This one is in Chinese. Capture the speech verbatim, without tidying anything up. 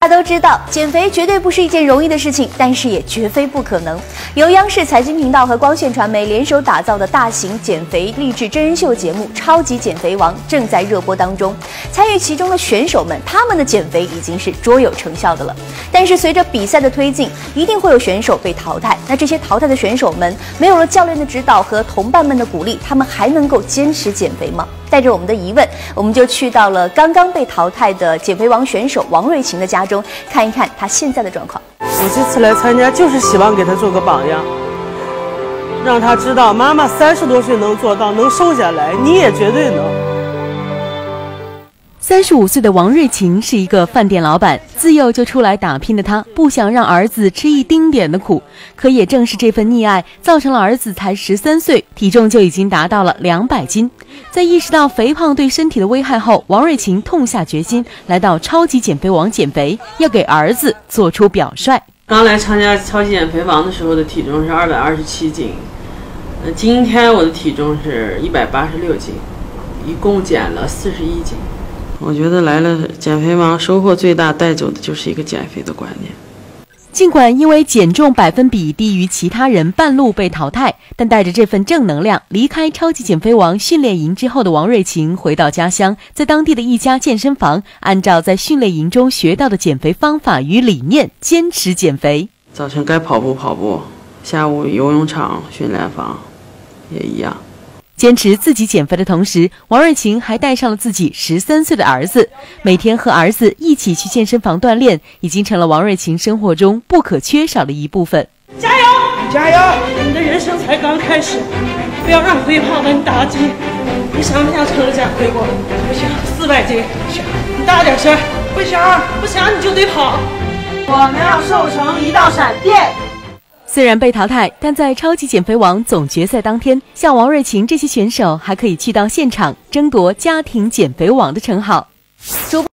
大家都知道，减肥绝对不是一件容易的事情，但是也绝非不可能。由央视财经频道和光线传媒联手打造的大型减肥励志真人秀节目《超级减肥王》正在热播当中。参与其中的选手们，他们的减肥已经是卓有成效的了。但是随着比赛的推进，一定会有选手被淘汰。那这些淘汰的选手们，没有了教练的指导和同伴们的鼓励，他们还能够坚持减肥吗？带着我们的疑问，我们就去到了刚刚被淘汰的减肥王选手王瑞琴的家中，看一看她现在的状况。 我这次来参加就是希望给她做个榜样，让她知道妈妈三十多岁能做到，能瘦下来，你也绝对能。 三十五岁的王瑞琴是一个饭店老板，自幼就出来打拼的她，不想让儿子吃一丁点的苦。可也正是这份溺爱，造成了儿子才十三岁，体重就已经达到了两百斤。在意识到肥胖对身体的危害后，王瑞琴痛下决心，来到超级减肥王减肥，要给儿子做出表率。 刚来参加超级减肥王的时候的体重是二百二十七斤，呃，今天我的体重是一百八十六斤，一共减了四十一斤。我觉得来了减肥王，收获最大带走的就是一个减肥的观念。 尽管因为减重百分比低于其他人半路被淘汰，但带着这份正能量离开超级减肥王训练营之后的王瑞琴回到家乡，在当地的一家健身房，按照在训练营中学到的减肥方法与理念坚持减肥。 早晨该跑步跑步，下午游泳场训练房也一样。 坚持自己减肥的同时，王瑞琴还带上了自己十三岁的儿子，每天和儿子一起去健身房锻炼，已经成了王瑞琴生活中不可缺少的一部分。 加油，加油！你的人生才刚开始，不要让肥胖把你打击。你想不想撑着减肥过？不行，四百斤，不行，你大点声，不行，不行你就得跑。我们要瘦成一道闪电。 虽然被淘汰，但在超级减肥王总决赛当天，像王瑞琴这些选手还可以去到现场争夺家庭减肥王的称号。主